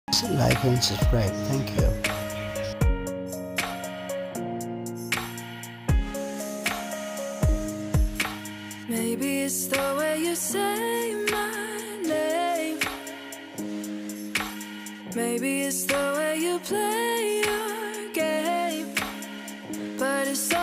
like and subscribe. Thank you. Maybe it's the way you say my name. Maybe it's the way you play your game. But it's